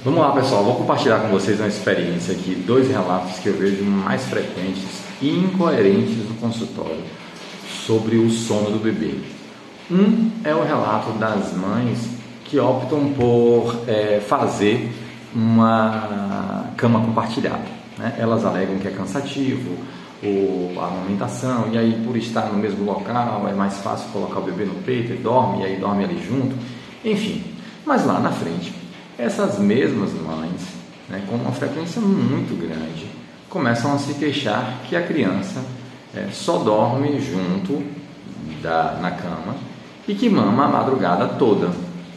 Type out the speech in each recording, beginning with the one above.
Vamos lá, pessoal, vou compartilhar com vocês uma experiência aqui, 2 relatos que eu vejo mais frequentes e incoerentes no consultório sobre o sono do bebê. Um é o relato das mães que optam por fazer uma cama compartilhada, né? Elas alegam que é cansativo, ou a amamentação, e aí por estar no mesmo local é mais fácil colocar o bebê no peito e dorme, e aí dorme ali junto, enfim. Mas lá na frente, essas mesmas mães, né, com uma frequência muito grande, começam a se queixar que a criança só dorme junto na cama e que mama a madrugada toda,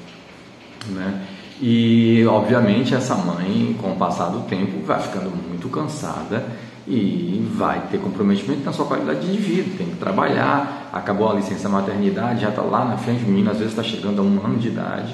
né? E obviamente essa mãe, com o passar do tempo, vai ficando muito cansada e vai ter comprometimento na sua qualidade de vida, tem que trabalhar, acabou a licença maternidade, já está lá na frente, o menino às vezes está chegando a 1 ano de idade,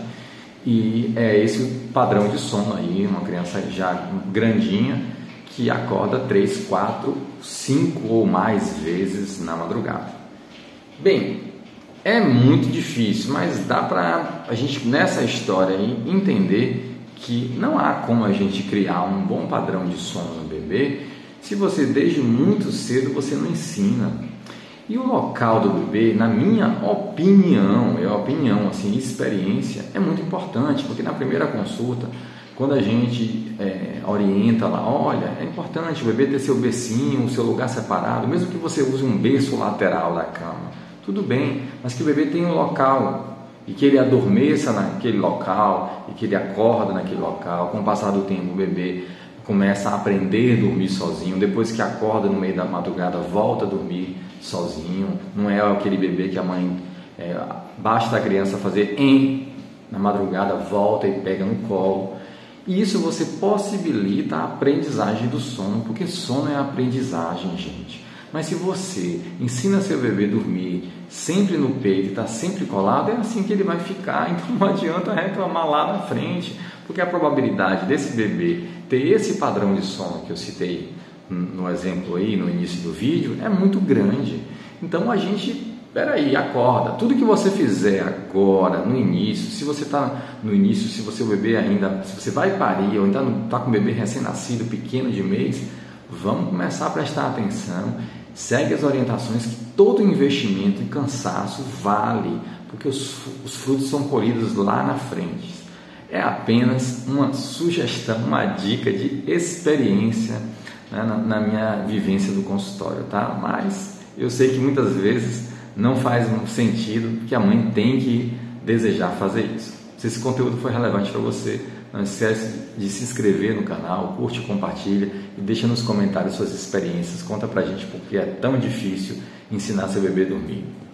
e é esse o padrão de sono aí, uma criança já grandinha, que acorda 3, 4, 5 ou mais vezes na madrugada. Bem, é muito difícil, mas dá para a gente, nessa história aí, entender que não há como a gente criar um bom padrão de sono no bebê se você desde muito cedo você não ensina. E o local do bebê, na minha opinião, assim, experiência, é muito importante, porque na primeira consulta, quando a gente orienta lá, olha, é importante o bebê ter seu bercinho, o seu lugar separado, mesmo que você use um berço lateral da cama, tudo bem, mas que o bebê tenha um local e que ele adormeça naquele local e que ele acorda naquele local. Com o passar do tempo, o bebê começa a aprender a dormir sozinho, depois que acorda no meio da madrugada, volta a dormir sozinho. Não é aquele bebê que a mãe, basta a criança fazer na madrugada, volta e pega no colo. E isso você possibilita a aprendizagem do sono, porque sono é aprendizagem, gente. Mas se você ensina seu bebê a dormir sempre no peito e está sempre colado, é assim que ele vai ficar. Então não adianta reclamar lá na frente, porque a probabilidade desse bebê ter esse padrão de sono que eu citei no exemplo aí, no início do vídeo, é muito grande. Então a gente, acorda. Tudo que você fizer agora, no início, se você está no início, se você vai parir ou ainda está com o bebê recém-nascido, pequeno de mês, vamos começar a prestar atenção, segue as orientações, que todo investimento e cansaço vale, porque os frutos são colhidos lá na frente. É apenas uma sugestão, uma dica de experiência, né, na minha vivência do consultório, tá? Mas eu sei que muitas vezes não faz sentido, porque a mãe tem que desejar fazer isso. Se esse conteúdo foi relevante para você, não esquece de se inscrever no canal, curte, compartilha e deixa nos comentários suas experiências. Conta pra gente porque é tão difícil ensinar seu bebê a dormir.